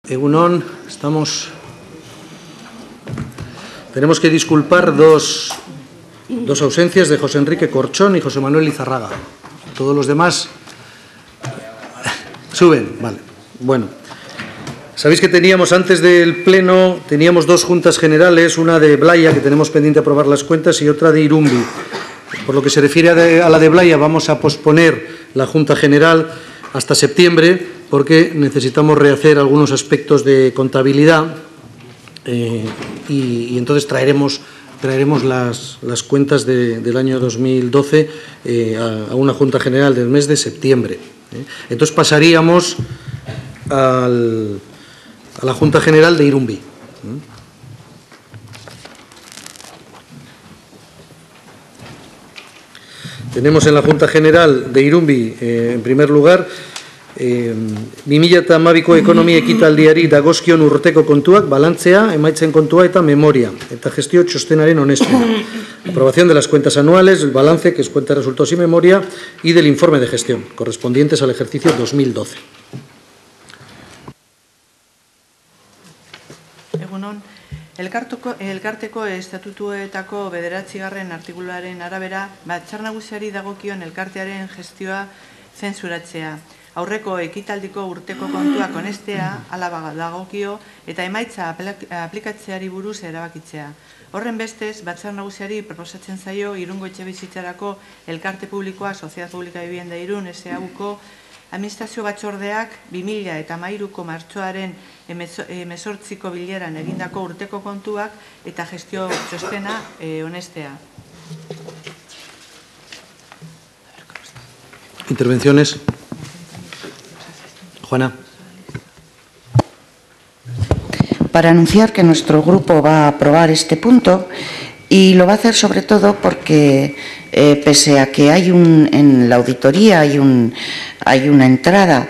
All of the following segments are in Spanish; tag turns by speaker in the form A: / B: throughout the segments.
A: Egunon, tenemos que disculpar dos ausencias de José Enrique Corchón y José Manuel Lizarraga. Todos los demás suben, vale. Bueno, sabéis que teníamos antes del Pleno, teníamos dos juntas generales, una de Blaya, que tenemos pendiente aprobar las cuentas, y otra de Irumbi. Por lo que se refiere a la de Blaya, vamos a posponer la Junta General hasta septiembre, porque necesitamos rehacer algunos aspectos de contabilidad y entonces traeremos las cuentas del año 2012 a una Junta General del mes de septiembre. Entonces pasaríamos a la Junta General de Irumbi. Tenemos en la Junta General de Irumbi, en primer lugar, 2012ko ekonomia ekitaldiari dagozkion urteko kontuak, balantzea, emaitzen kontua eta memoria, eta gestio txostenaren onespena. Aprobación de las cuentas anuales, el balance, que es cuenta de resultados y memoria, y del informe de gestión, correspondientes al ejercicio 2012.
B: Egunon, elkarteko estatutuetako 9. artikuluaren arabera, Batzar Nagusiari dagokion elkartearen gestioa zensuratzea. Aurreko ekitaldiko urteko kontuak onestea, hala dagokio, eta emaitza aplikatzeari buruz erabakitzea. Horren bestez, Batzar Nagusiari proposatzen zaio Irungo Etxebizitzarako elkarte publikoa, Sociedad Pública de Vivienda Irún, SAUko, Administrazio Batzordeak 2013ko martxoaren 18ko bileran egindako urteko kontuak eta gestio txostena onestea.
A: Intervenciones. Juana.
C: Para anunciar que nuestro grupo va a aprobar este punto, y lo va a hacer sobre todo porque, pese a que en la auditoría hay una entrada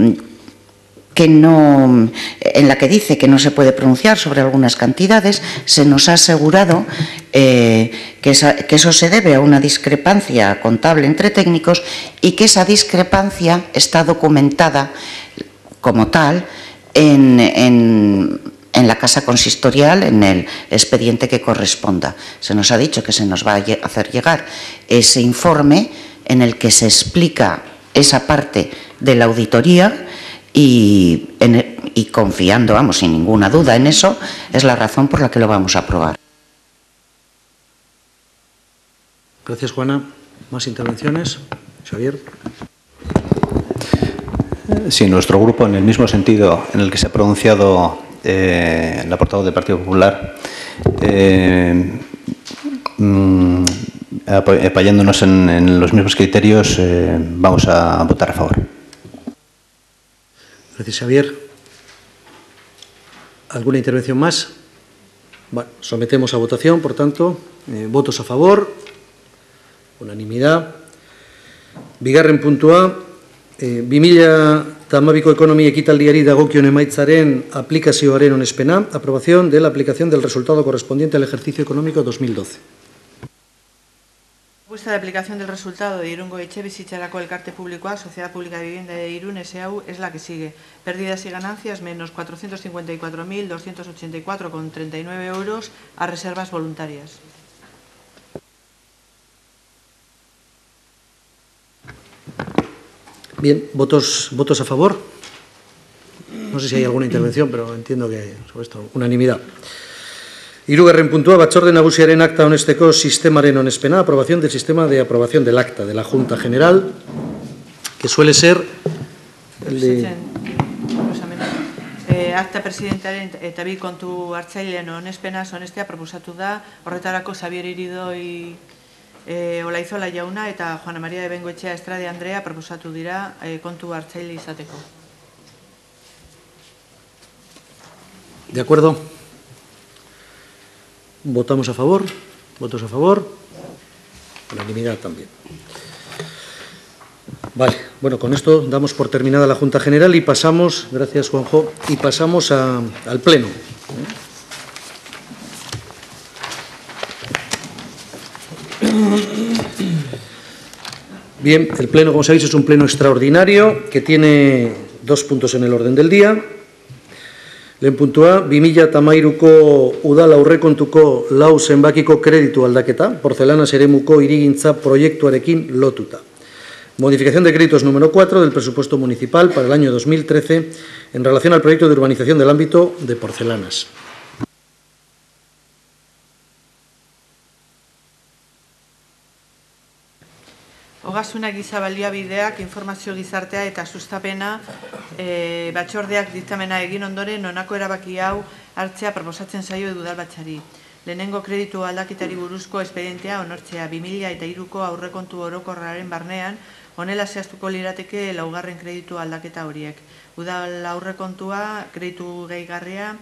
C: en la que dice que no se puede pronunciar sobre algunas cantidades, se nos ha asegurado que eso se debe a una discrepancia contable entre técnicos y que esa discrepancia está documentada como tal en la casa consistorial, en el expediente que corresponda. Se nos ha dicho que se nos va a hacer llegar ese informe en el que se explica esa parte de la auditoría y confiando, vamos, sin ninguna duda en eso, es la razón por la que lo vamos a aprobar.
A: Gracias, Juana. ¿Más intervenciones? Xavier.
D: Sí, nuestro grupo, en el mismo sentido en el que se ha pronunciado la portavoz del Partido Popular, apoyándonos en los mismos criterios, vamos a votar a favor.
A: Gracias, Xavier. ¿Alguna intervención más? Bueno, sometemos a votación, por tanto, votos a favor, unanimidad. Bigarren puntua, 2012ko ekonomia ekitaldiari dagokion emaitzaren aplikazioaren onespena, aprobación de la aplicación del resultado correspondiente al ejercicio económico 2012.
B: Propuesta de aplicación del resultado de Irungo Etxebizitzarako elkarte publikoa, Sociedad Pública de Vivienda de Irún, SAU, es la que sigue. Pérdidas y ganancias, menos 454.284,39 euros a reservas voluntarias.
A: Bien, ¿votos a favor? No sé si hay alguna intervención, pero entiendo que sobre esto, unanimidad. Hirugarren puntua, Batzorde Nagusiaren akta onesteko sistemaren onespena, aprobación del sistema de aprobación del acta de la Junta General, que suele ser el de...
B: Akta presidentaren eta bi kontu hartzaileen onespena onestea proposatu da, horretarako Xavier Iridoi Olaizola jauna eta Juana María de Bengoechea Estrade Andrea proposatu dira kontu hartzaile izateko.
A: ¿De acuerdo? ¿Votamos a favor? ¿Votos a favor? Unanimidad también. Vale, bueno, con esto damos por terminada la Junta General y pasamos, gracias Juanjo, y pasamos al Pleno. Bien, el Pleno, como sabéis, es un Pleno extraordinario que tiene dos puntos en el orden del día. Lehen puntua, 2013ko udal aurrekontuko lau zenbakiko kreditu aldaketa, Porcelanas eremuko hirigintza proiektuarekin lotuta. Modificación de créditos número 4 del presupuesto municipal para el año 2013 en relación al proyecto de urbanización del ámbito de Porcelanas.
B: Ogasuna giza baliabideak, informazio gizartea eta sustapena batzordeak diktamena egin ondoren honako erabaki hau hartzea proposatzen zaio udalbatzari. Lehenengo kreditu aldaketari buruzko espedientea onartzea 2003ko aurrekontu orokorraren barnean, honela zehaztuko lirateke laugarren kreditu aldaketa horiek. Udal aurrekontua kreditu gehigarria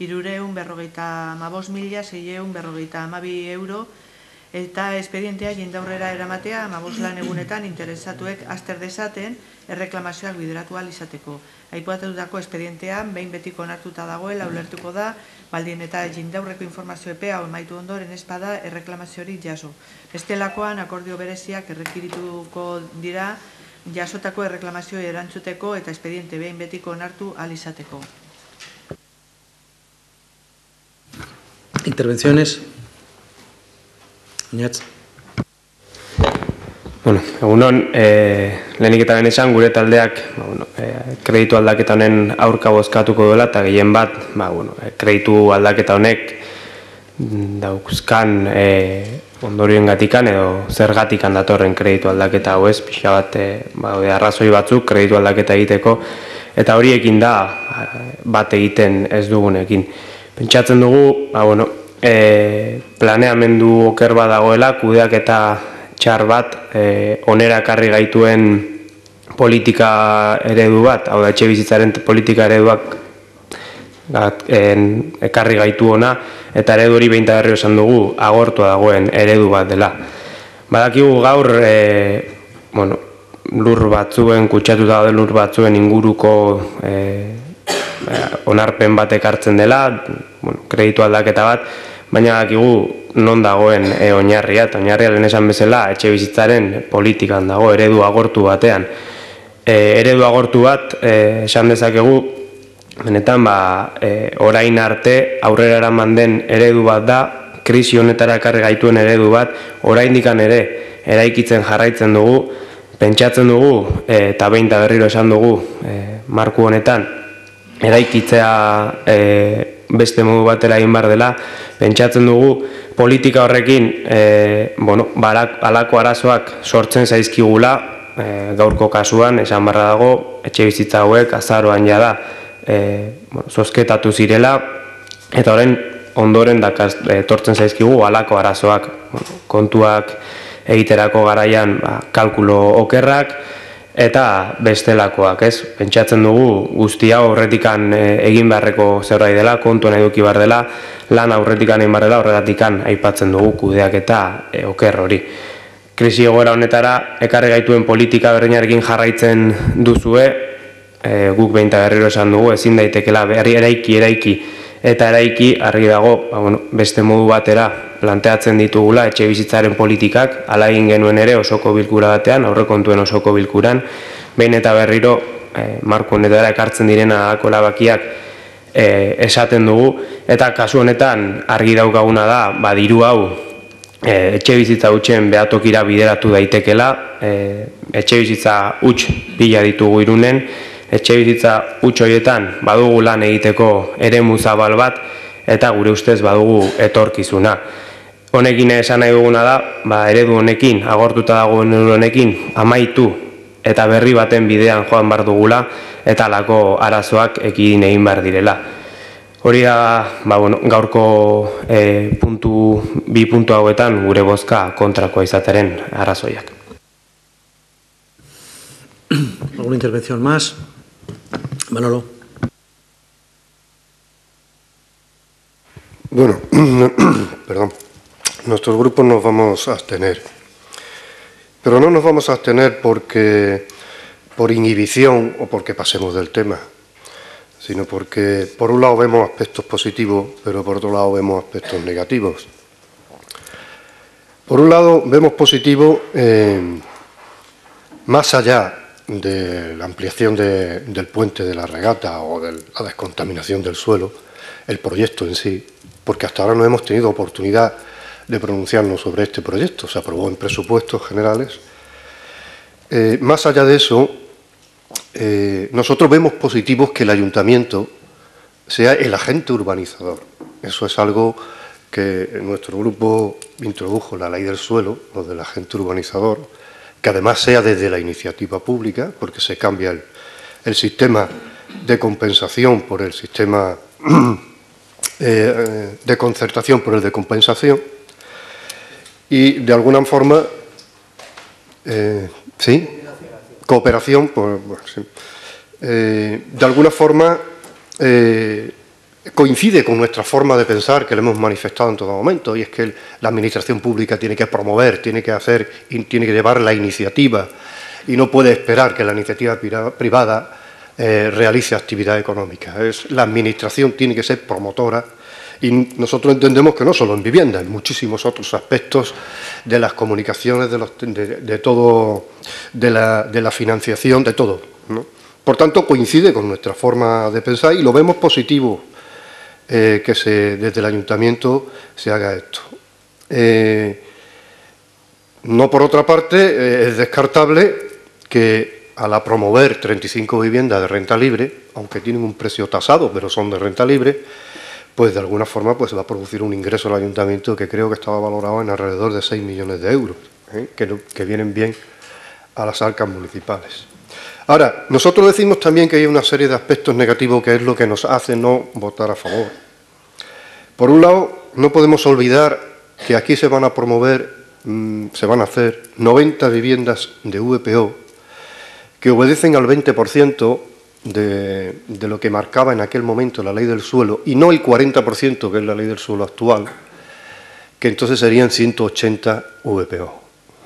B: 345.652 euro eta espedientea jendaurrera eramatea 15 lan egunetan interesatuek azter dezaten erreklamazioak bideratu ahal izateko. Aipatutako espedientea behin betiko onartuta dagoela ulertuko da, baldin eta jendaurreko informazio epea amaitu ondoren ez bada erreklamaziorik jaso. Bestelakoan akordio bereziak errekirituko dira jasotako erreklamazio erantzuteko eta espediente behin betiko onartu ahal izateko.
A: Intervenciones. Iñatz.
E: Bueno, egunon, lehenik eta ben esan, gure taldeak kreditu aldaketa honen aurka bozkatuko duela, eta gehien bat, kreditu aldaketa honek dauzkan ondorioen gatikan edo zergatikan datorren kreditu aldaketa hau ez, pixka bat arrazoi batzuk kreditu aldaketa egiteko, eta horiekin da bat egiten ez dugunekin. Pentsatzen dugu, planeamendu oker bat dagoela, kudeak eta txar bat onera ekarri gaituen politika eredu bat, hau da etxe bizitzaren politika ereduak ekarri gaitu ona, eta eredu hori behin eta berriro esan dugu agortua dagoen eredu bat dela. Badakigu gaur lur batzuen, kutsatuta dauden lur batzuen inguruko onarpen bat ekartzen dela, kreditu aldaketa bat, baina badakigu non dagoen oinarria, eta oinarria lehen esan bezala etxe bizitzaren politikan dago, eredu agortu batean. Eredu agortu bat, esan dezakegu, benetan orain arte aurrera eraman den eredu bat da, krisi honetara ekarri gaituen eredu bat, oraindikan ere eraikitzen jarraitzen dugu, pentsatzen dugu, eta behin eta berriro esan dugu, marku honetan, eraikitzea beste modu batera egin behar dela, pentsatzen dugu politika horrekin halako arazoak sortzen zaizkigula, gaurko kasuan, esan barra dago, etxe bizitza hauek azaroan jada zozketatu zirela, eta horren ondoren etortzen zaizkigu halako arazoak, kontuak egiterako garaian kalkulo okerrak, eta bestelakoak, ez? Pentsatzen dugu guzti hau aurretikan egin beharreko zerbait dela, kontuan eduki behar dela, lan aurretikan egin behar dela, horretikan aipatzen dugu kudeak eta oker hori. Krisi egoera honetara ekarri gaituen politika berdinarekin jarraitzen duzue, guk behin eta berriro esan dugu, ezin daitekela eraiki eta eraiki argi dago beste modu batera planteatzen ditugula etxe bizitzaren politikak, hala egin genuen ere osoko bilkura batean, aurrekontuen osoko bilkuran, behin eta berriro marko honetara ekartzen direna halako erabakiak esaten dugu, eta kasu honetan argi daukaguna da, diru hau etxe bizitza hutsen behatokira bideratu daitekela, etxe bizitza huts pila ditugu Irunen, etxe bizitza huts horietan badugu lan egiteko eremu zabal bat, eta gure ustez badugu etorkizuna. Honekin esan nahi duguna da, eredu honekin, agortuta dagoen eredu honekin, amaitu eta berri baten bidean joan behar dugula, eta halako arazoak ekidin egin behar direla. Hori da, gaurko bi puntu hauetan gure bozka kontrakoa izateren arrazoiak.
A: ¿Alguna intervención más? Manolo.
F: Bueno, perdón. Nuestros grupos nos vamos a abstener. Pero no nos vamos a abstener por inhibición o porque pasemos del tema, sino porque por un lado vemos aspectos positivos, pero por otro lado vemos aspectos negativos. Por un lado vemos positivo más allá de la ampliación del puente de la regata o de la descontaminación del suelo, el proyecto en sí, porque hasta ahora no hemos tenido oportunidad de pronunciarnos sobre este proyecto. Se aprobó en presupuestos generales. Más allá de eso, nosotros vemos positivos que el ayuntamiento sea el agente urbanizador. Eso es algo que nuestro grupo introdujo, la ley del suelo, lo del agente urbanizador, que además sea desde la iniciativa pública, porque se cambia el sistema de compensación por el sistema de concertación por el de compensación, y de alguna forma, ¿sí? Cooperación, pues, bueno, sí. De alguna forma coincide con nuestra forma de pensar, que le hemos manifestado en todo momento, y es que la administración pública tiene que promover, tiene que hacer, tiene que llevar la iniciativa, y no puede esperar que la iniciativa privada realice actividad económica. La administración tiene que ser promotora, y nosotros entendemos que no solo en vivienda, en muchísimos otros aspectos de las comunicaciones, de todo, de la financiación, de todo, ¿no? Por tanto, coincide con nuestra forma de pensar y lo vemos positivo que desde el ayuntamiento se haga esto. No por otra parte, es descartable que al promover 35 viviendas de renta libre, aunque tienen un precio tasado, pero son de renta libre, pues de alguna forma pues va a producir un ingreso al ayuntamiento que creo que estaba valorado en alrededor de 6 millones de euros, que vienen bien a las arcas municipales. Ahora, nosotros decimos también que hay una serie de aspectos negativos que es lo que nos hace no votar a favor. Por un lado, no podemos olvidar que aquí se van a promover, se van a hacer 90 viviendas de VPO que obedecen al 20% de lo que marcaba en aquel momento la ley del suelo, y no el 40% que es la ley del suelo actual, que entonces serían 180 VPO.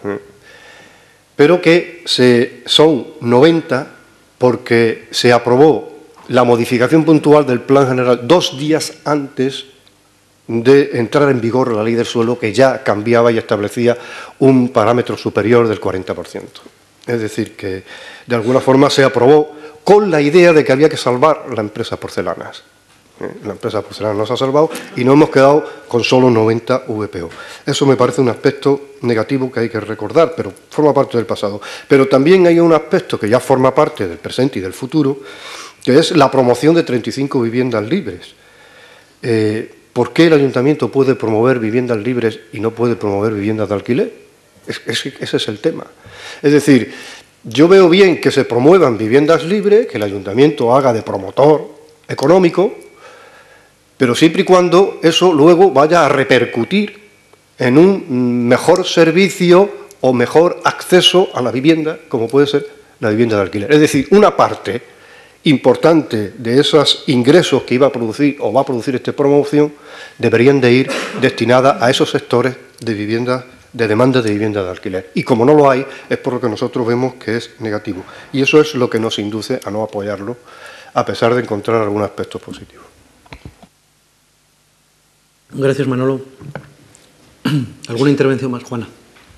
F: Pero que son 90 porque se aprobó la modificación puntual del Plan General 2 días antes de entrar en vigor la ley del suelo, que ya cambiaba y establecía un parámetro superior del 40%. Es decir, que de alguna forma se aprobó con la idea de que había que salvar la empresa Porcelanas. La empresa Porcelanas nos ha salvado y nos hemos quedado con solo 90 VPO. Eso me parece un aspecto negativo que hay que recordar, pero forma parte del pasado. Pero también hay un aspecto que ya forma parte del presente y del futuro, que es la promoción de 35 viviendas libres. ¿Por qué el ayuntamiento puede promover viviendas libres y no puede promover viviendas de alquiler? Ese es el tema. Es decir, yo veo bien que se promuevan viviendas libres, que el ayuntamiento haga de promotor económico, pero siempre y cuando eso luego vaya a repercutir en un mejor servicio o mejor acceso a la vivienda, como puede ser la vivienda de alquiler. Es decir, una parte importante de esos ingresos que iba a producir o va a producir esta promoción deberían de ir destinadas a esos sectores de vivienda, de demanda de vivienda de alquiler. Y como no lo hay, es por lo que nosotros vemos que es negativo. Y eso es lo que nos induce a no apoyarlo, a pesar de encontrar algunos aspectos positivos.
A: Gracias, Manolo. ¿Alguna intervención más, Juana?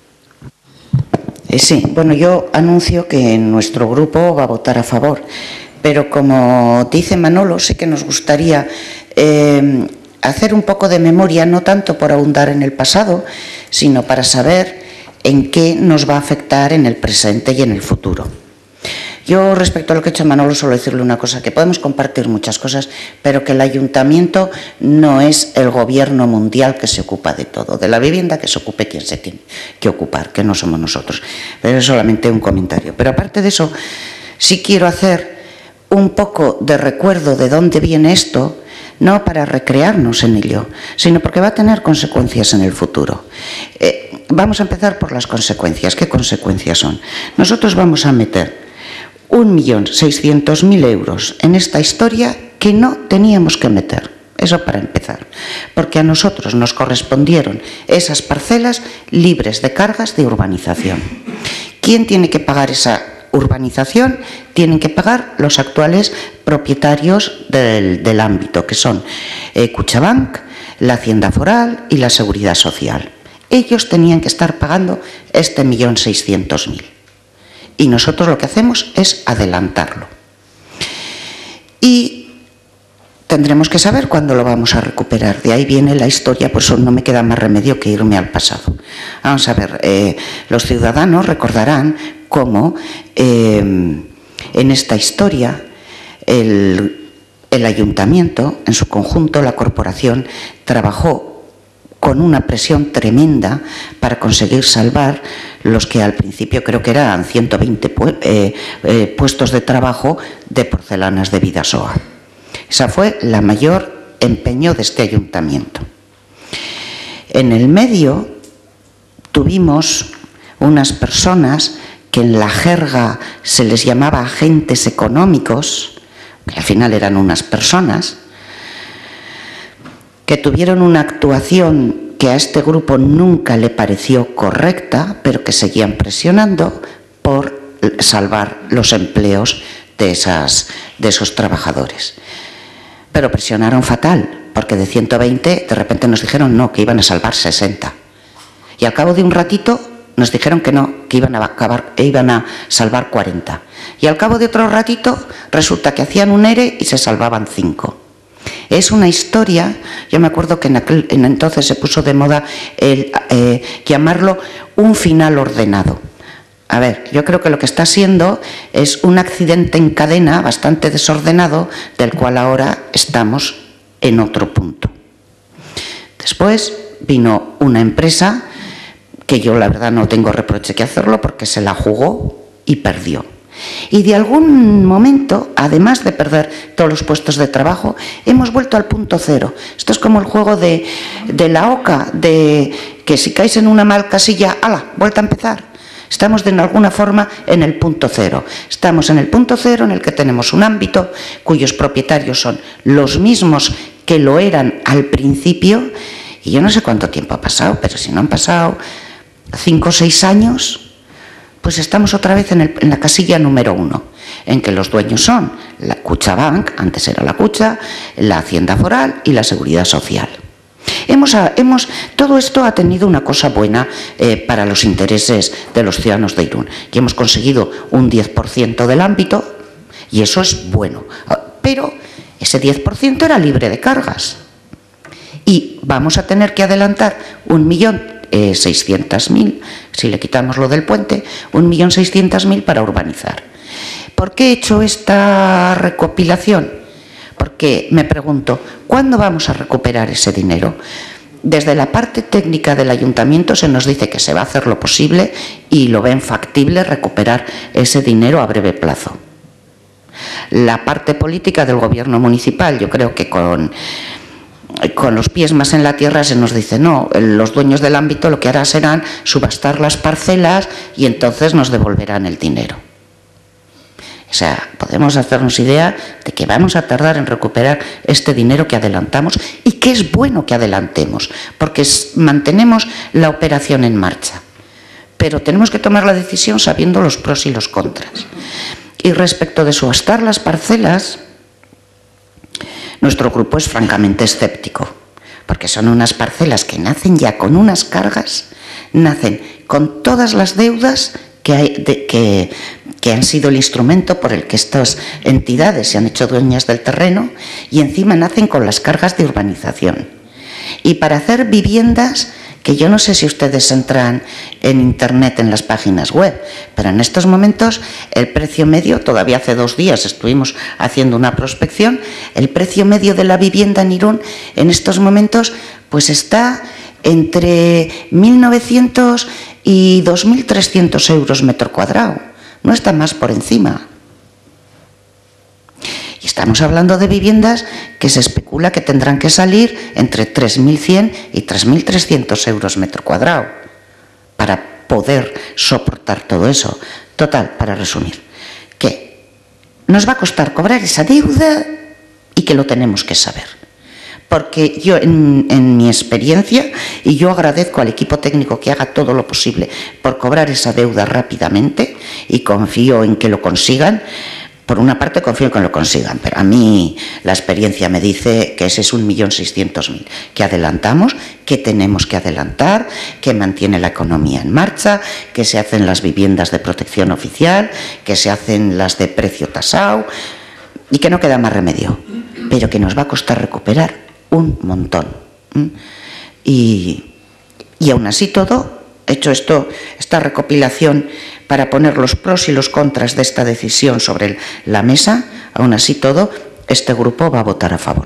C: Sí, bueno, yo anuncio que nuestro grupo va a votar a favor, pero como dice Manolo, sí que nos gustaría hacer un poco de memoria, no tanto por ahondar en el pasado, sino para saber en qué nos va a afectar en el presente y en el futuro. Yo, respecto a lo que ha hecho Manolo, solo decirle una cosa, que podemos compartir muchas cosas, pero que el ayuntamiento no es el gobierno mundial que se ocupa de todo, de la vivienda que se ocupe quien se tiene que ocupar, que no somos nosotros. Pero es solamente un comentario. Pero aparte de eso, sí quiero hacer un poco de recuerdo de dónde viene esto, no para recrearnos en ello, sino porque va a tener consecuencias en el futuro. Vamos a empezar por las consecuencias. ¿Qué consecuencias son? Nosotros vamos a meter 1.600.000 euros en esta historia que no teníamos que meter. Eso para empezar. Porque a nosotros nos correspondieron esas parcelas libres de cargas de urbanización. ¿Quién tiene que pagar esa urbanización? Tienen que pagar los actuales propietarios del ámbito, que son Kutxabank, la Hacienda Foral y la Seguridad Social. Ellos tenían que estar pagando este 1.600.000. y nosotros lo que hacemos es adelantarlo. Y tendremos que saber cuándo lo vamos a recuperar. De ahí viene la historia, por eso no me queda más remedio que irme al pasado. Vamos a ver, los ciudadanos recordarán cómo en esta historia el ayuntamiento, en su conjunto, la corporación, trabajó con una presión tremenda para conseguir salvar los que al principio creo que eran 120 puestos de trabajo de Porcelanas de Bidasoa. Esa fue la mayor empeño de este ayuntamiento. En el medio tuvimos unas personas que en la jerga se les llamaba agentes económicos, que al final eran unas personas, que tuvieron una actuación que a este grupo nunca le pareció correcta, pero que seguían presionando por salvar los empleos de esos trabajadores. Pero presionaron fatal, porque de 120 de repente nos dijeron no, que iban a salvar 60. Y al cabo de un ratito nos dijeron que no, que iban a salvar 40. Y al cabo de otro ratito resulta que hacían un ERE y se salvaban 5. Es una historia, yo me acuerdo que en entonces se puso de moda llamarlo un final ordenado. A ver, yo creo que lo que está siendo es un accidente en cadena bastante desordenado, del cual ahora estamos en otro punto. Después vino una empresa que yo la verdad no tengo reproche que hacerlo porque se la jugó y perdió. Y de algún momento, además de perder todos los puestos de trabajo, hemos vuelto al punto cero. Esto es como el juego de la oca, de que si caes en una mal casilla, ¡hala!, vuelta a empezar. Estamos de alguna forma en el punto cero. Estamos en el punto cero en el que tenemos un ámbito cuyos propietarios son los mismos que lo eran al principio. Y yo no sé cuánto tiempo ha pasado, pero si no han pasado 5 o 6 años, pues estamos otra vez en la casilla número 1, en que los dueños son la Kutxabank, antes era la Kutxa, la Hacienda Foral y la Seguridad Social. Todo esto ha tenido una cosa buena para los intereses de los ciudadanos de Irún, y hemos conseguido un 10% del ámbito, y eso es bueno. Pero ese 10% era libre de cargas, y vamos a tener que adelantar 1.600.000, si le quitamos lo del puente, 1.600.000 para urbanizar. ¿Por qué he hecho esta recopilación? Porque me pregunto, ¿cuándo vamos a recuperar ese dinero? Desde la parte técnica del ayuntamiento se nos dice que se va a hacer lo posible y lo ven factible recuperar ese dinero a breve plazo. La parte política del gobierno municipal, yo creo que con los pies más en la tierra se nos dice no, los dueños del ámbito lo que harán serán subastar las parcelas y entonces nos devolverán el dinero. O sea, podemos hacernos idea de que vamos a tardar en recuperar este dinero que adelantamos y que es bueno que adelantemos, porque mantenemos la operación en marcha. Pero tenemos que tomar la decisión sabiendo los pros y los contras. Y respecto de subastar las parcelas, nuestro grupo es francamente escéptico, porque son unas parcelas que nacen ya con unas cargas, nacen con todas las deudas que han sido el instrumento por el que estas entidades se han hecho dueñas del terreno, y encima nacen con las cargas de urbanización. Y para hacer viviendas, que yo no sé si ustedes entran en internet en las páginas web, pero en estos momentos el precio medio, todavía hace 2 días estuvimos haciendo una prospección, el precio medio de la vivienda en Irún en estos momentos pues está entre 1.900 y 2.300 euros metro cuadrado, no está más por encima. Y estamos hablando de viviendas que se especula que tendrán que salir entre 3.100 y 3.300 euros metro cuadrado para poder soportar todo eso. Total, para resumir, que nos va a costar cobrar esa deuda y que lo tenemos que saber. Porque yo, en mi experiencia, y yo agradezco al equipo técnico que haga todo lo posible por cobrar esa deuda rápidamente, y confío en que lo consigan, Por una parte confío en que lo consigan, pero a mí la experiencia me dice que ese es 1.600.000, que adelantamos, que tenemos que adelantar, que mantiene la economía en marcha, que se hacen las viviendas de protección oficial, que se hacen las de precio tasado y que no queda más remedio, pero que nos va a costar recuperar un montón. Y aún así todo, hecho esta recopilación para poner los pros y los contras de esta decisión sobre la mesa, aún así todo, este grupo va a votar a favor.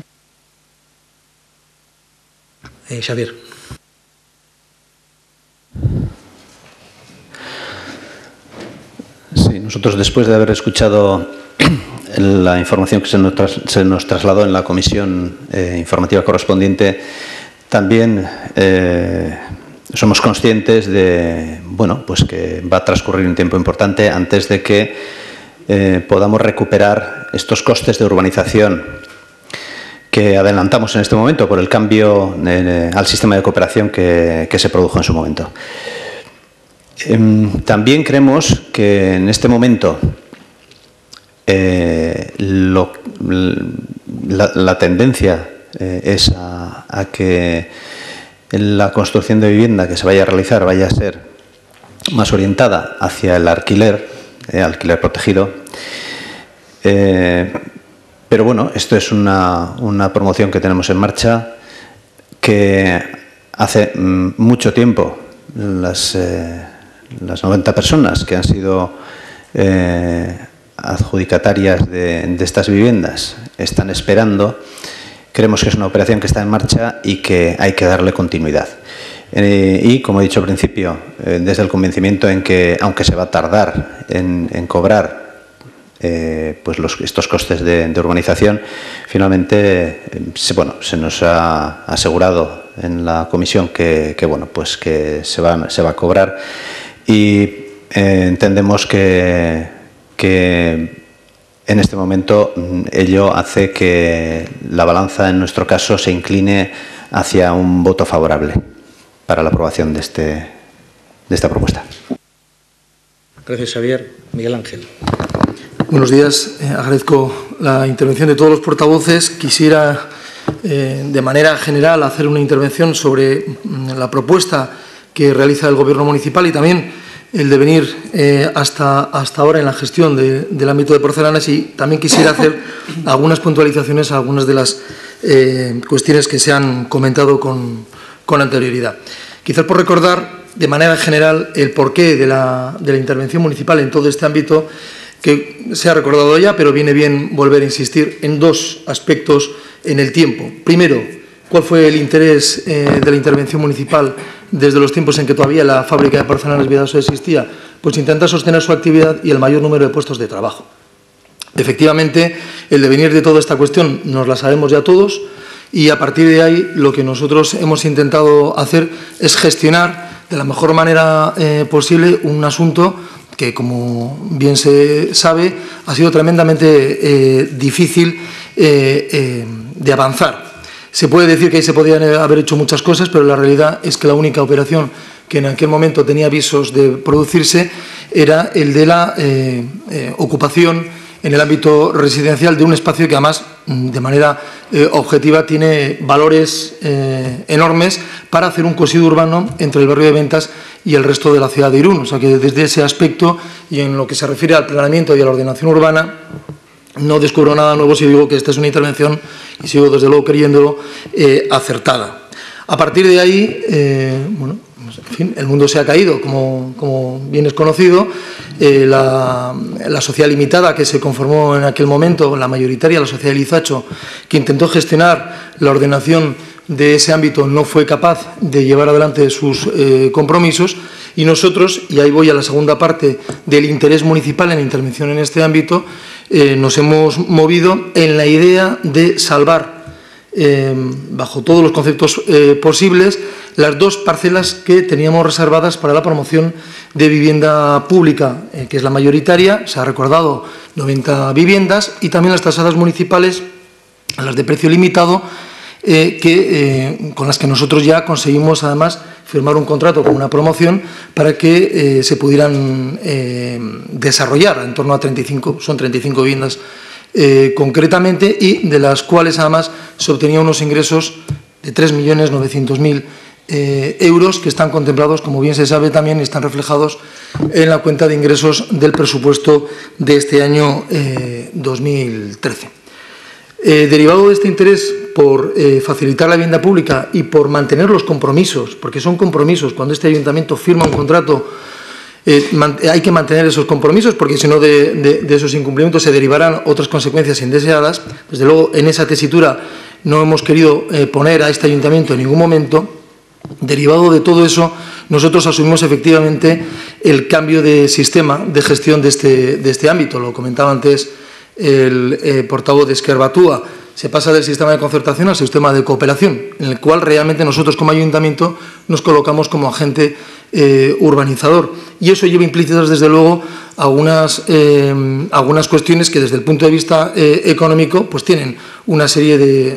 A: Xavier.
D: Sí, nosotros después de haber escuchado la información que se nos trasladó en la comisión informativa correspondiente, también somos conscientes de, bueno, pues que va a transcurrir un tiempo importante antes de que podamos recuperar estos costes de urbanización que adelantamos en este momento por el cambio al sistema de cooperación que se produjo en su momento. También creemos que en este momento la tendencia es a que la construcción de vivienda que se vaya a realizar vaya a ser más orientada hacia el alquiler protegido. Pero bueno, esto es una promoción que tenemos en marcha que hace mucho tiempo las 90 personas que han sido adjudicatarias de estas viviendas están esperando. Creemos que es una operación que está en marcha y que hay que darle continuidad. Y, como he dicho al principio, desde el convencimiento en que, aunque se va a tardar en cobrar pues estos costes de urbanización, finalmente se nos ha asegurado en la comisión que se va a cobrar, y entendemos que en este momento ello hace que la balanza, en nuestro caso, se incline hacia un voto favorable para la aprobación de esta propuesta.
A: Gracias, Xavier. Miguel Ángel.
G: Buenos días. Agradezco la intervención de todos los portavoces. Quisiera, de manera general, hacer una intervención sobre la propuesta que realiza el Gobierno municipal y también el devenir hasta ahora en la gestión del ámbito de porcelanas, y también quisiera hacer algunas puntualizaciones a algunas de las cuestiones que se han comentado con anterioridad. Quizás por recordar de manera general el porqué de la intervención municipal en todo este ámbito, que se ha recordado ya, pero viene bien volver a insistir en dos aspectos en el tiempo. Primero, ¿cuál fue el interés de la intervención municipal desde los tiempos en que todavía la fábrica de porcelanas Vidasoa existía? Pues intentar sostener su actividad y el mayor número de puestos de trabajo. Efectivamente, el devenir de toda esta cuestión nos la sabemos ya todos, y a partir de ahí lo que nosotros hemos intentado hacer es gestionar de la mejor manera posible un asunto que, como bien se sabe, ha sido tremendamente difícil de avanzar. Se puede decir que ahí se podían haber hecho muchas cosas, pero la realidad es que la única operación que en aquel momento tenía visos de producirse era el de la ocupación en el ámbito residencial de un espacio que, además, de manera objetiva, tiene valores enormes para hacer un cosido urbano entre el barrio de Ventas y el resto de la ciudad de Irún. O sea que desde ese aspecto, y en lo que se refiere al planeamiento y a la ordenación urbana, no descubro nada nuevo si digo que esta es una intervención, y sigo desde luego creyéndolo, acertada. A partir de ahí, en fin, el mundo se ha caído, como bien es conocido. La sociedad limitada que se conformó en aquel momento, la mayoritaria, la sociedad de Lizacho, que intentó gestionar la ordenación de ese ámbito, no fue capaz de llevar adelante sus compromisos, y nosotros, y ahí voy a la segunda parte del interés municipal en la intervención en este ámbito, nos hemos movido en la idea de salvar, bajo todos los conceptos posibles, las dos parcelas que teníamos reservadas para la promoción de vivienda pública, que es la mayoritaria. Se ha recordado 90 viviendas, y también las tasadas municipales, las de precio limitado, con las que nosotros ya conseguimos además firmar un contrato con una promoción para que se pudieran desarrollar en torno a 35 viviendas concretamente, y de las cuales además se obtenían unos ingresos de 3.900.000 euros que están contemplados, como bien se sabe también, y están reflejados en la cuenta de ingresos del presupuesto de este año 2013. Derivado de este interés por facilitar la vivienda pública y por mantener los compromisos, porque son compromisos, cuando este ayuntamiento firma un contrato hay que mantener esos compromisos, porque si no de esos incumplimientos se derivarán otras consecuencias indeseadas. Desde luego, en esa tesitura no hemos querido poner a este ayuntamiento en ningún momento. Derivado de todo eso, nosotros asumimos efectivamente el cambio de sistema de gestión de este ámbito. Lo comentaba antes el portavoz de Esquerra Batúa. Se pasa del sistema de concertación al sistema de cooperación, en el cual realmente nosotros como ayuntamiento nos colocamos como agente urbanizador. Y eso lleva implícitas, desde luego, algunas cuestiones que desde el punto de vista económico pues tienen una serie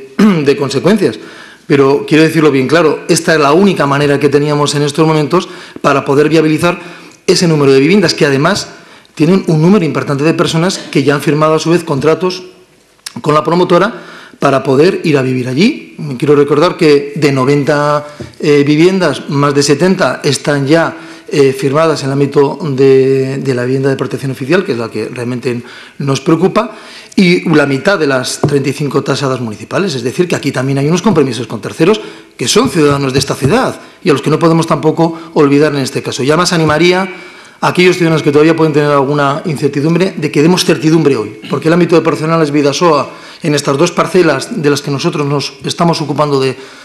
G: de consecuencias. Pero quiero decirlo bien claro, esta es la única manera que teníamos en estos momentos para poder viabilizar ese número de viviendas, que además tienen un número importante de personas que ya han firmado a su vez contratos con la promotora para poder ir a vivir allí. Quiero recordar que de 90 viviendas, más de 70 están ya firmadas en el ámbito de la vivienda de protección oficial, que es la que realmente nos preocupa, y la mitad de las 35 tasadas municipales. Es decir, que aquí también hay unos compromisos con terceros que son ciudadanos de esta ciudad y a los que no podemos tampoco olvidar en este caso. Ya más animaría a aquellos ciudadanos que todavía pueden tener alguna incertidumbre de que demos certidumbre hoy, porque el ámbito de Porcelanares Bidasoa, en estas dos parcelas de las que nosotros nos estamos ocupando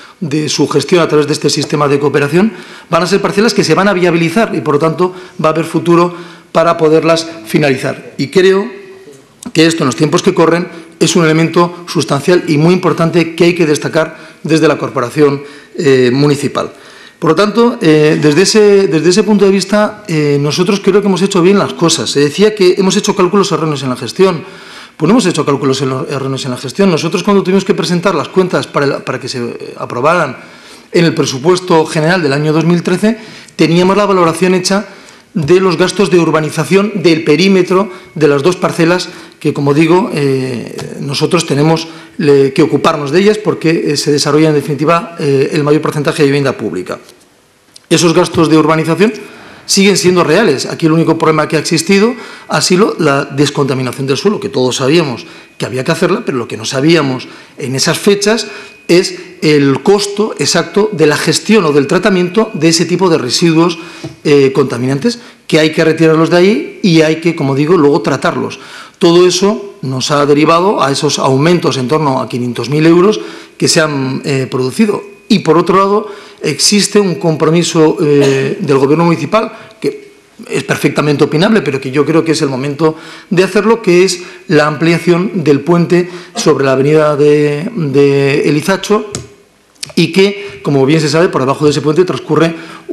G: de su gestión a través de este sistema de cooperación, van a ser parcelas que se van a viabilizar y, por lo tanto, va a haber futuro para poderlas finalizar. Y creo que esto, en los tiempos que corren, es un elemento sustancial y muy importante que hay que destacar desde la corporación municipal. Por lo tanto, desde ese punto de vista, nosotros creo que hemos hecho bien las cosas. Se decía que hemos hecho cálculos erróneos en la gestión. Pues no hemos hecho cálculos erróneos en la gestión. Nosotros, cuando tuvimos que presentar las cuentas para que se aprobaran en el presupuesto general del año 2013, teníamos la valoración hecha de los gastos de urbanización del perímetro de las dos parcelas que, como digo, nosotros tenemos que ocuparnos de ellas porque se desarrolla, en definitiva, el mayor porcentaje de vivienda pública. Esos gastos de urbanización siguen siendo reales. Aquí el único problema que ha existido ha sido la descontaminación del suelo, que todos sabíamos que había que hacerla, pero lo que no sabíamos en esas fechas es el costo exacto de la gestión o del tratamiento de ese tipo de residuos contaminantes, que hay que retirarlos de ahí y hay que, como digo, luego tratarlos. Todo eso nos ha derivado a esos aumentos en torno a 500.000 euros que se han producido. Y, por otro lado, existe un compromiso del Gobierno municipal que es perfectamente opinable, pero que yo creo que es el momento de hacerlo, que es la ampliación del puente sobre la avenida de Elizacho, y que, como bien se sabe, por debajo de ese puente transcurre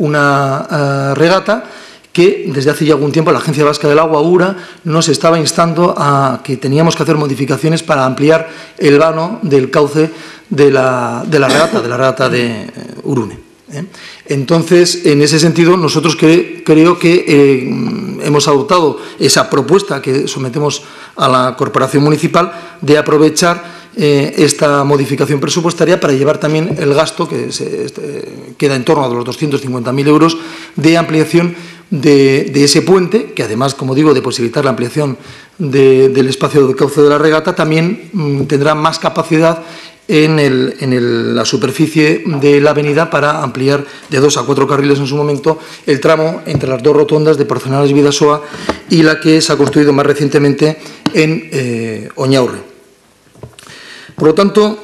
G: una regata que desde hace ya algún tiempo la Agencia Vasca del Agua, URA, nos estaba instando a que teníamos que hacer modificaciones para ampliar el vano del cauce de la regata de Urune. Entonces, en ese sentido, nosotros creo que hemos adoptado esa propuesta que sometemos a la Corporación Municipal de aprovechar esta modificación presupuestaria para llevar también el gasto, que queda en torno a los 250.000 euros, de ampliación de ese puente, que además, como digo, de posibilitar la ampliación del espacio de cauce de la regata, también tendrá más capacidad en la superficie de la avenida para ampliar de 2 a 4 carriles en su momento el tramo entre las dos rotondas de Porcelanares Bidasoa y la que se ha construido más recientemente en Oñaurre. Por lo tanto,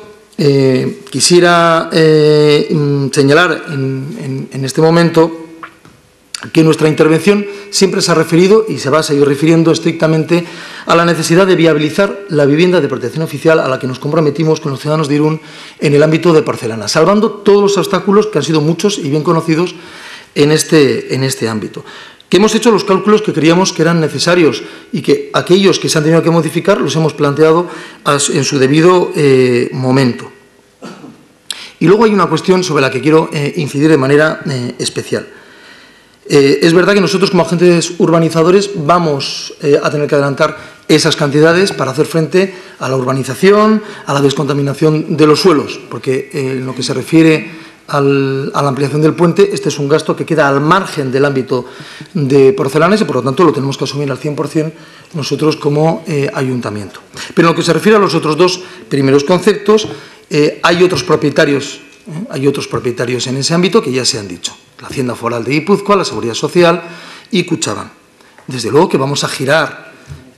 G: quisiera señalar en este momento que nuestra intervención siempre se ha referido y se va a seguir refiriendo estrictamente a la necesidad de viabilizar la vivienda de protección oficial a la que nos comprometimos con los ciudadanos de Irún en el ámbito de Porcelana, salvando todos los obstáculos que han sido muchos y bien conocidos en este ámbito. Que hemos hecho los cálculos que creíamos que eran necesarios y que aquellos que se han tenido que modificar los hemos planteado en su debido momento. Y luego hay una cuestión sobre la que quiero incidir de manera especial. Es verdad que nosotros como agentes urbanizadores vamos a tener que adelantar esas cantidades para hacer frente a la urbanización, a la descontaminación de los suelos, porque en lo que se refiere a la ampliación del puente, este es un gasto que queda al margen del ámbito de Porcelanes y, por lo tanto, lo tenemos que asumir al 100% nosotros como ayuntamiento. Pero en lo que se refiere a los otros dos primeros conceptos, hay otros propietarios en ese ámbito que ya se han dicho. La Hacienda Foral de Guipúzcoa, la Seguridad Social y Kutxabank. Desde luego que vamos a girar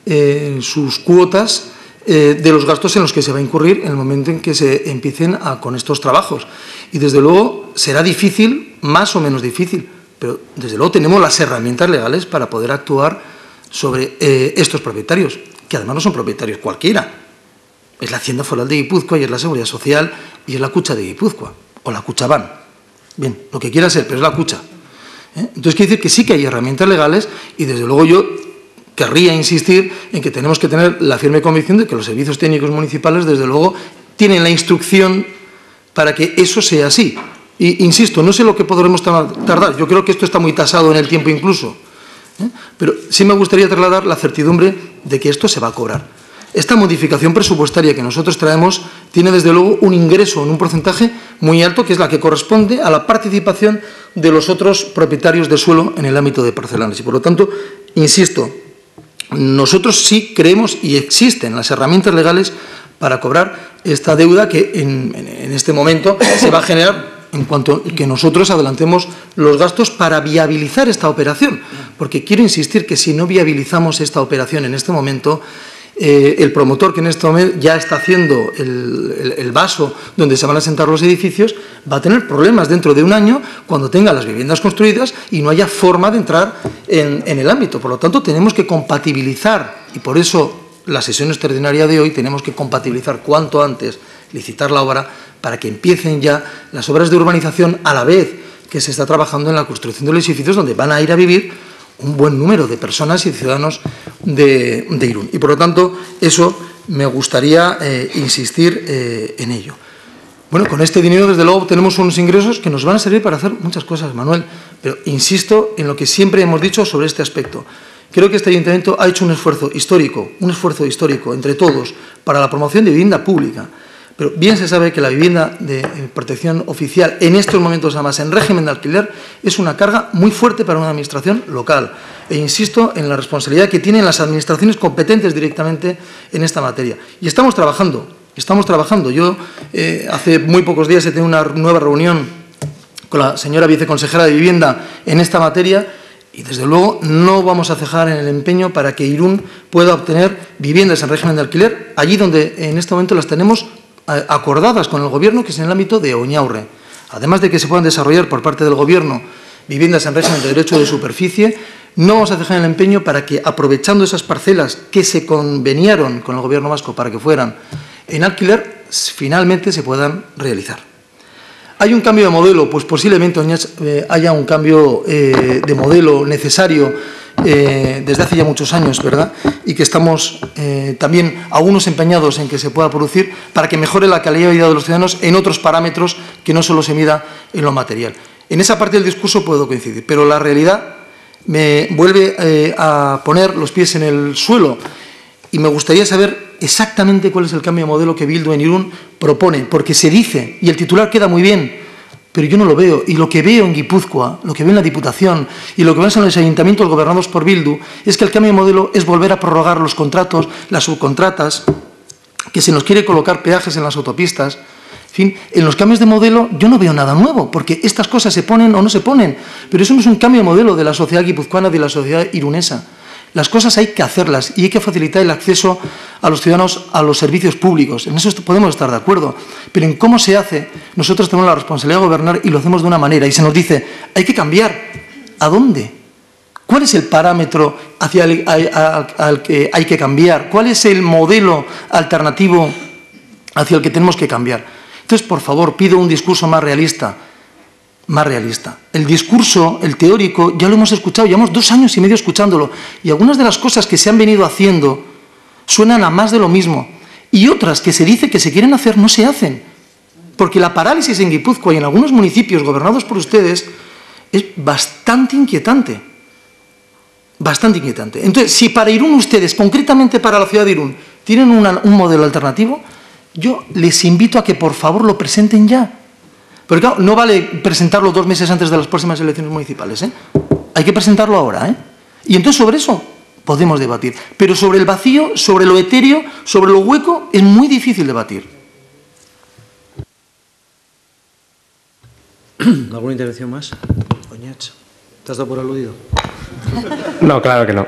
G: sus cuotas de los gastos en los que se va a incurrir en el momento en que se empiecen con estos trabajos. Y desde luego será difícil, más o menos difícil, pero desde luego tenemos las herramientas legales para poder actuar sobre estos propietarios, que además no son propietarios cualquiera. Es la Hacienda Foral de Guipúzcoa y es la Seguridad Social y es la Kutxa de Guipúzcoa, o la Kutxabank. Bien, lo que quiera ser, pero es la Kutxa. Entonces quiere decir que sí que hay herramientas legales y desde luego yo querría insistir en que tenemos que tener la firme convicción de que los servicios técnicos municipales desde luego tienen la instrucción para que eso sea así. Y insisto, no sé lo que podremos tardar, yo creo que esto está muy tasado en el tiempo incluso, pero sí me gustaría trasladar la certidumbre de que esto se va a cobrar. Esta modificación presupuestaria que nosotros traemos tiene desde luego un ingreso en un porcentaje muy alto, que es la que corresponde a la participación de los otros propietarios de suelo en el ámbito de Porcelanes. Y por lo tanto, insisto, nosotros sí creemos y existen las herramientas legales para cobrar esta deuda que en este momento se va a generar en cuanto que nosotros adelantemos los gastos para viabilizar esta operación. Porque quiero insistir que si no viabilizamos esta operación en este momento, el promotor que en este momento ya está haciendo el vaso donde se van a asentar los edificios va a tener problemas dentro de un año cuando tenga las viviendas construidas y no haya forma de entrar en el ámbito. Por lo tanto, tenemos que compatibilizar, y por eso la sesión extraordinaria de hoy tenemos que compatibilizar cuanto antes, licitar la obra para que empiecen ya las obras de urbanización a la vez que se está trabajando en la construcción de los edificios donde van a ir a vivir un buen número de personas y ciudadanos de Irún. Y, por lo tanto, eso me gustaría insistir en ello. Bueno, con este dinero, desde luego, tenemos unos ingresos que nos van a servir para hacer muchas cosas, Manuel, pero insisto en lo que siempre hemos dicho sobre este aspecto. Creo que este ayuntamiento ha hecho un esfuerzo histórico entre todos para la promoción de vivienda pública. Pero bien se sabe que la vivienda de protección oficial en estos momentos, además en régimen de alquiler, es una carga muy fuerte para una administración local. E insisto en la responsabilidad que tienen las administraciones competentes directamente en esta materia. Y estamos trabajando. Yo hace muy pocos días he tenido una nueva reunión con la señora viceconsejera de Vivienda en esta materia y, desde luego, no vamos a cejar en el empeño para que Irún pueda obtener viviendas en régimen de alquiler allí donde en este momento las tenemos acordadas con el Gobierno, que es en el ámbito de Oñaurre. Además de que se puedan desarrollar por parte del Gobierno viviendas en régimen de derecho de superficie, no vamos a dejar el empeño para que, aprovechando esas parcelas que se conveniaron con el Gobierno vasco para que fueran en alquiler, finalmente se puedan realizar. ¿Hay un cambio de modelo? Pues posiblemente haya un cambio de modelo necesario desde hace ya muchos años, ¿verdad? Y que estamos también algunos empeñados en que se pueda producir para que mejore la calidad de vida de los ciudadanos en otros parámetros que no solo se mida en lo material. En esa parte del discurso puedo coincidir, pero la realidad me vuelve a poner los pies en el suelo y me gustaría saber exactamente cuál es el cambio de modelo que Bildu en Irún propone, porque se dice, y el titular queda muy bien, pero yo no lo veo. Y lo que veo en Guipúzcoa, lo que veo en la Diputación y lo que veo en los ayuntamientos gobernados por Bildu es que el cambio de modelo es volver a prorrogar los contratos, las subcontratas, que se nos quiere colocar peajes en las autopistas. En fin, en los cambios de modelo yo no veo nada nuevo, porque estas cosas se ponen o no se ponen, pero eso no es un cambio de modelo de la sociedad guipuzcoana, de la sociedad irunesa. Las cosas hay que hacerlas y hay que facilitar el acceso a los ciudadanos a los servicios públicos. En eso podemos estar de acuerdo. Pero en cómo se hace, nosotros tenemos la responsabilidad de gobernar y lo hacemos de una manera. Y se nos dice, hay que cambiar. ¿A dónde? ¿Cuál es el parámetro al que hay que cambiar? ¿Cuál es el modelo alternativo hacia el que tenemos que cambiar? Entonces, por favor, pido un discurso más realista. El discurso, el teórico, ya lo hemos escuchado, llevamos 2 años y medio escuchándolo, y algunas de las cosas que se han venido haciendo suenan a más de lo mismo, y otras que se dice que se quieren hacer no se hacen, porque la parálisis en Guipúzcoa y en algunos municipios gobernados por ustedes es bastante inquietante. Bastante inquietante. Entonces, si para Irún ustedes, concretamente para la ciudad de Irún, tienen un modelo alternativo, yo les invito a que por favor lo presenten ya. Porque claro, no vale presentarlo 2 meses antes de las próximas elecciones municipales, ¿eh? Hay que presentarlo ahora, ¿eh? Y entonces sobre eso podemos debatir. Pero sobre el vacío, sobre lo etéreo, sobre lo hueco, es muy difícil debatir.
A: ¿Alguna intervención más? Oñach, ¿te has dado por aludido?
E: No, claro que no.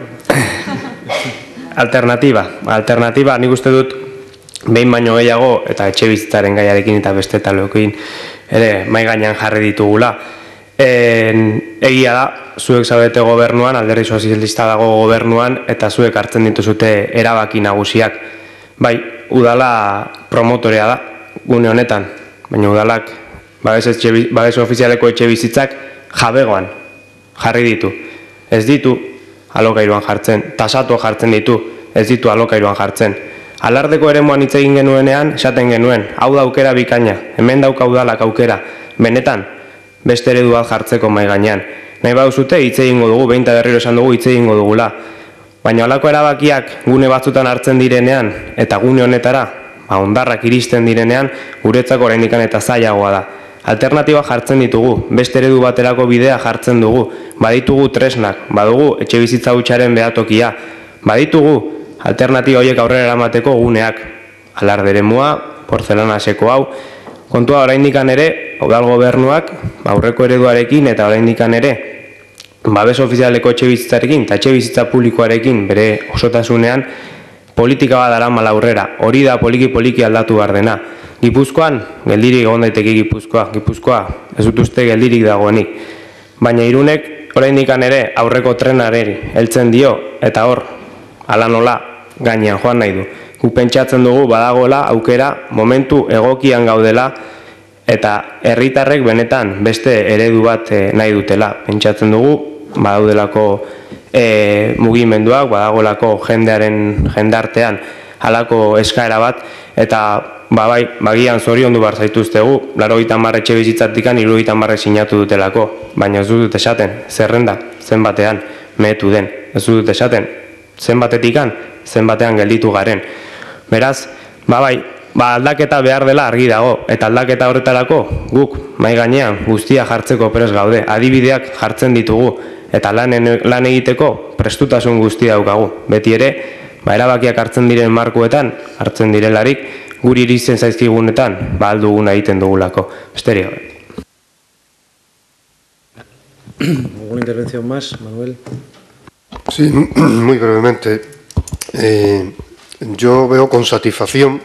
E: Alternativa, nik uste dut, behin baino gehiago, eta etxe bizitzaren gaiarekin eta beste taloekin ere mai gainean jarri ditugula. Egia da, zuek zaudete gobernuan, Alderdi Sozialista dago gobernuan, eta zuek hartzen dituzute erabaki nagusiak. Bai, udala promotorea da, gune honetan, baina udalak babes ofizialeko etxe bizitzak jabegoan jarri ditu. Ez ditu alokairuan jartzen, tasatu jartzen ditu, ez ditu alokairuan jartzen. Alardeko eremuan hitz egin genuenean, esaten genuen, hau da aukera bikaina, hemen dauka udalak aukera, benetan, beste eredu bat jartzeko mai gainean. Nahi baduzute hitz egingo dugu, behin eta berriro esan dugu hitz egingo dugula. Baina halako erabakiak gune batzutan hartzen direnean, eta gune honetara, hondarrak iristen direnean, guretzako oraindik eta zailagoa da. Alternatiba jartzen ditugu, beste eredu baterako bidea jartzen dugu, baditugu tresnak, badugu etxe bizitza hutsaren behatokia, baditugu alternatiba horiek aurrera eramateko guneak, alarde eremua, porzelanaseko hau, kontua oraindik ere, udal gobernuak, aurreko ereduarekin eta oraindik ere, babes ofizialeko etxe bizitzarekin eta etxe bizitza publikoarekin bere osotasunean, politika bat daramala aurrera, hori da poliki aldatu behar dena. Gipuzkoan, geldirik egon daiteke Gipuzkoa, ez dut uste geldirik dagoenik. Baina Irunek oraindik ere aurreko trenari heltzen dio, eta hor, hala nola, gainean joan nahi du. Guk pentsatzen dugu badagoela aukera momentu egokian gaudela, eta herritarrek benetan beste eredu bat nahi dutela. Pentsatzen dugu, badaudelako mugimenduak, badagoelako jendartean halako eskaera bat, eta bagian zoriondu behar zaituztegu, 80 etxe bizitzatikan 70 sinatu dutelako, baina ez dut esaten, zerrenda, zenbatean mehetu den, ez dut esaten, zenbatean gelditu garen. Beraz, aldaketa behar dela argi dago, eta aldaketa horretarako guk mai gainean guztia jartzeko prest gaude, adibideak jartzen ditugu, eta lan egiteko prestutasun guztia daukagu. Beti ere, erabakiak hartzen diren markuetan, hartzen direlarik, guri irizten zaizkigunetan, alduguna egiten dugulako. Besterik.
A: ¿Alguna intervención más, Manuel?
F: Sí, muy brevemente. Yo veo con satisfacción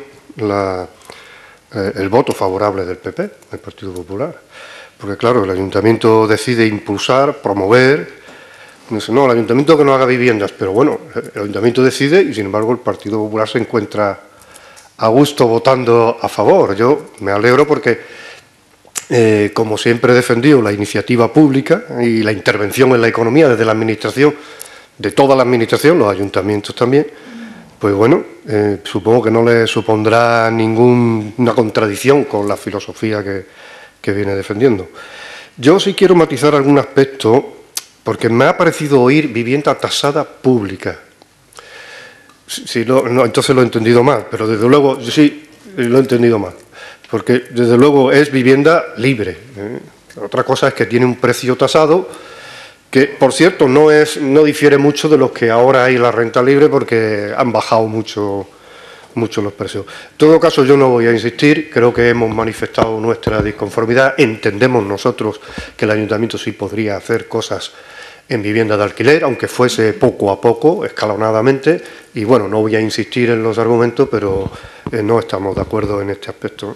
F: el voto favorable del PP, del Partido Popular. Porque, claro, el Ayuntamiento decide impulsar, promover. No, el Ayuntamiento que no haga viviendas, pero bueno, el Ayuntamiento decide y, sin embargo, el Partido Popular se encuentra a gusto votando a favor. Yo me alegro porque, como siempre he defendido la iniciativa pública y la intervención en la economía desde la administración, de toda la administración, los ayuntamientos también, pues bueno, supongo que no le supondrá ninguna contradicción con la filosofía que viene defendiendo. Yo sí quiero matizar algún aspecto, porque me ha parecido oír vivienda tasada pública. Sí, no, entonces lo he entendido mal, pero desde luego, sí, lo he entendido mal, porque desde luego es vivienda libre. Otra cosa es que tiene un precio tasado, que por cierto no difiere mucho de los que ahora hay en la renta libre, porque han bajado mucho los precios. En todo caso, yo no voy a insistir, creo que hemos manifestado nuestra disconformidad, entendemos nosotros que el Ayuntamiento sí podría hacer cosas en vivienda de alquiler, aunque fuese poco a poco, escalonadamente, y bueno, no voy a insistir en los argumentos, pero no estamos de acuerdo en este aspecto.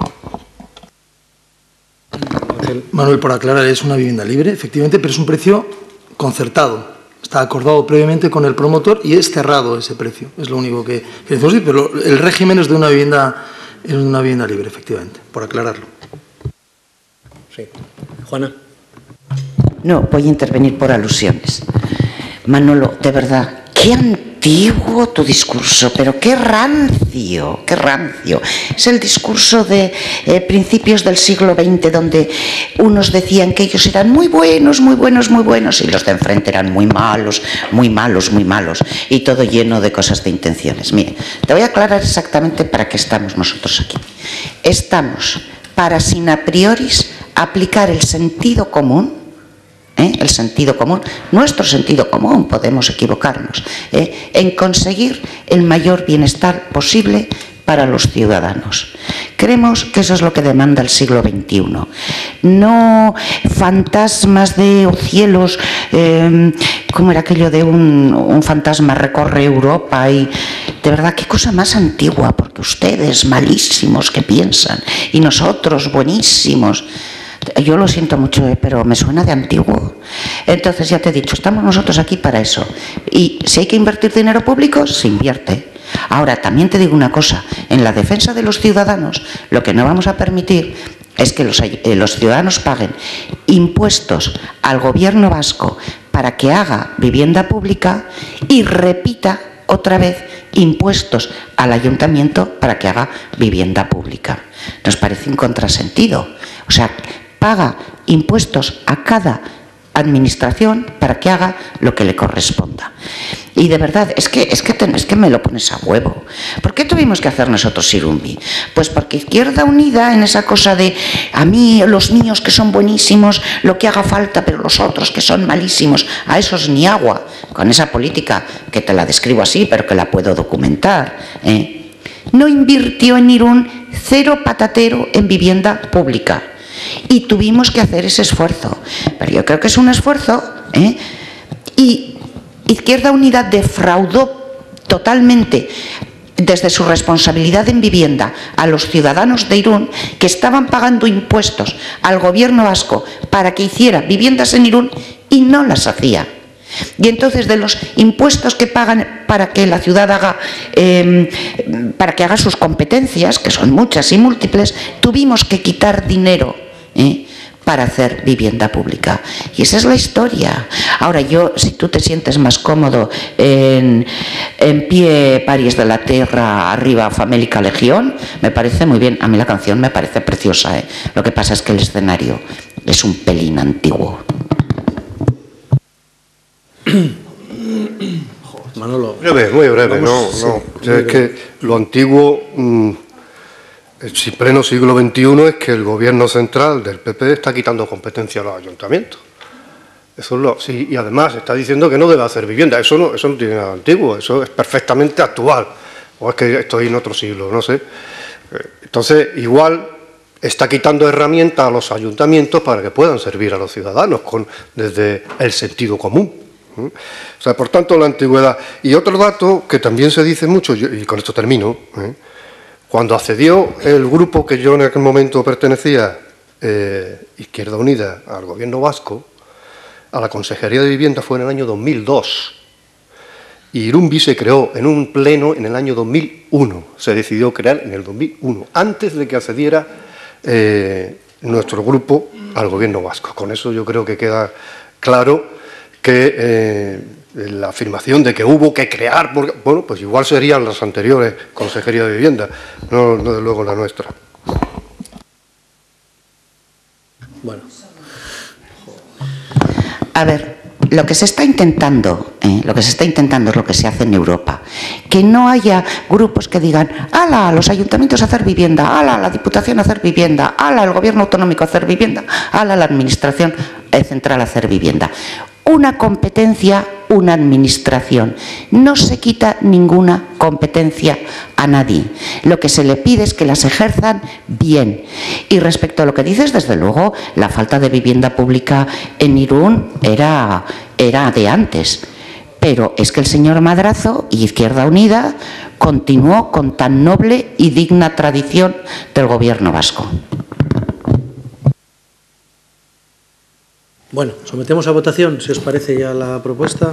G: Manuel, por aclarar, es una vivienda libre, efectivamente, pero es un precio concertado. Está acordado previamente con el promotor y es cerrado ese precio. Es lo único que decimos, sí, pero el régimen es de una vivienda libre, efectivamente, por aclararlo.
A: Sí. Juana.
C: No, voy a intervenir por alusiones. Manolo, de verdad, ¿qué han antiguo tu discurso, pero qué rancio, qué rancio. Es el discurso de principios del siglo XX, donde unos decían que ellos eran muy buenos, muy buenos, muy buenos, y los de enfrente eran muy malos, muy malos, muy malos, y todo lleno de cosas de intenciones. Mire, te voy a aclarar exactamente para qué estamos nosotros aquí. Estamos para, sin a prioris, aplicar el sentido común. El sentido común, nuestro sentido común, podemos equivocarnos, en conseguir el mayor bienestar posible para los ciudadanos. Creemos que eso es lo que demanda el siglo XXI. No fantasmas o cielos, como era aquello de un fantasma recorre Europa, y de verdad, qué cosa más antigua, porque ustedes malísimos que piensan y nosotros buenísimos. Yo lo siento mucho, pero me suena de antiguo. Entonces, ya te he dicho, estamos nosotros aquí para eso. Y si hay que invertir dinero público, se invierte. Ahora, también te digo una cosa, en la defensa de los ciudadanos, lo que no vamos a permitir es que los ciudadanos paguen impuestos al gobierno vasco para que haga vivienda pública y repita otra vez impuestos al ayuntamiento para que haga vivienda pública. Nos parece un contrasentido. O sea, paga impuestos a cada administración para que haga lo que le corresponda. Y de verdad, es que me lo pones a huevo. ¿Por qué tuvimos que hacer nosotros Irumbi? Pues porque Izquierda Unida, en esa cosa de a mí, los míos que son buenísimos, lo que haga falta, pero los otros que son malísimos, a esos ni agua, con esa política que te la describo así, pero que la puedo documentar, no invirtió en Irún 0 patatero en vivienda pública. Y tuvimos que hacer ese esfuerzo. Pero yo creo que es un esfuerzo, y Izquierda Unida defraudó totalmente desde su responsabilidad en vivienda a los ciudadanos de Irún, que estaban pagando impuestos al gobierno vasco para que hiciera viviendas en Irún y no las hacía. Y entonces, de los impuestos que pagan para que la ciudad haga sus competencias, que son muchas y múltiples, tuvimos que quitar dinero para hacer vivienda pública. Y esa es la historia. Ahora, si tú te sientes más cómodo en pie Paris de la Tierra, arriba Famélica Legión, me parece muy bien. A mí la canción me parece preciosa, Lo que pasa es que el escenario es un pelín antiguo.
A: Manolo.
F: Muy breve, es que lo antiguo, el pleno siglo XXI, es que el gobierno central del PP está quitando competencia a los ayuntamientos. Eso sí, y además está diciendo que no debe hacer vivienda. Eso no tiene nada antiguo, eso es perfectamente actual. O es que estoy en otro siglo, no sé. Entonces, igual está quitando herramientas a los ayuntamientos para que puedan servir a los ciudadanos desde el sentido común. O sea, por tanto, la antigüedad. Y otro dato que también se dice mucho, y con esto termino, cuando accedió el grupo que yo en aquel momento pertenecía, Izquierda Unida, al gobierno vasco, a la Consejería de Vivienda, fue en el año 2002. Y Irumbi se creó en un pleno en el año 2001. Se decidió crear en el 2001, antes de que accediera nuestro grupo al gobierno vasco. Con eso yo creo que queda claro que la afirmación de que hubo que crear, bueno, pues igual serían las anteriores consejerías de vivienda, no de luego la nuestra.
A: Bueno.
C: A ver, lo que se está intentando es lo que se hace en Europa. Que no haya grupos que digan, ¡hala, los ayuntamientos a hacer vivienda! ¡Hala, la Diputación a hacer vivienda! ¡Hala, el Gobierno autonómico a hacer vivienda! ¡Hala, la Administración central a hacer vivienda! Una competencia, una administración. No se quita ninguna competencia a nadie. Lo que se le pide es que las ejerzan bien. Y respecto a lo que dices, desde luego, la falta de vivienda pública en Irún era de antes. Pero es que el señor Madrazo y Izquierda Unida continuó con tan noble y digna tradición del gobierno vasco.
A: Bueno, sometemos a votación, si os parece ya la propuesta.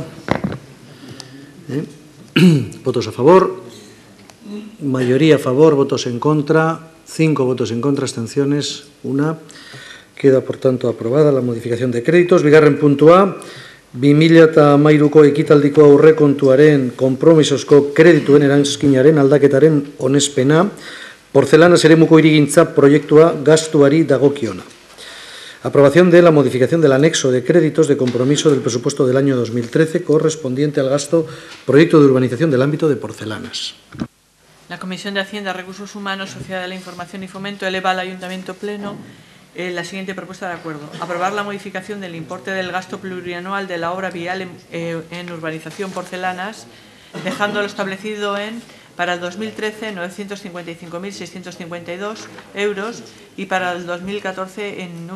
A: Votos a favor, mayoría a favor, votos en contra, 5 votos en contra, abstenciones, 1. Queda, por tanto, aprobada la modificación de créditos. Bigarren puntua, 2013ko ekitaldiko aurrekontuaren konpromisozko kredituen eranskinaren aldaketaren onespena, Porcelanas eremuko hirigintza proiektua gastuari dagokiona. Aprobación de la modificación del anexo de créditos de compromiso del presupuesto del año 2013 correspondiente al gasto proyecto de urbanización del ámbito de Porcelanas.
B: La Comisión de Hacienda, Recursos Humanos, Sociedad de la Información y Fomento eleva al Ayuntamiento Pleno la siguiente propuesta de acuerdo. Aprobar la modificación del importe del gasto plurianual de la obra vial en urbanización Porcelanas, dejándolo establecido en, para el 2013, 955.652 euros y para el 2014 en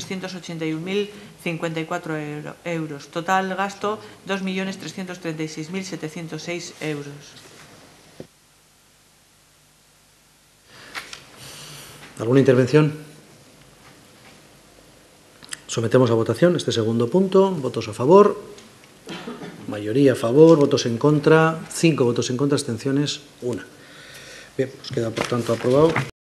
B: 1.381.054 euros. Total gasto 2.336.706 euros.
A: ¿Alguna intervención? Sometemos a votación este segundo punto. Votos a favor. Mayoría a favor. Votos en contra. 5 votos en contra. Abstenciones. 1. Bien, pues queda por tanto aprobado.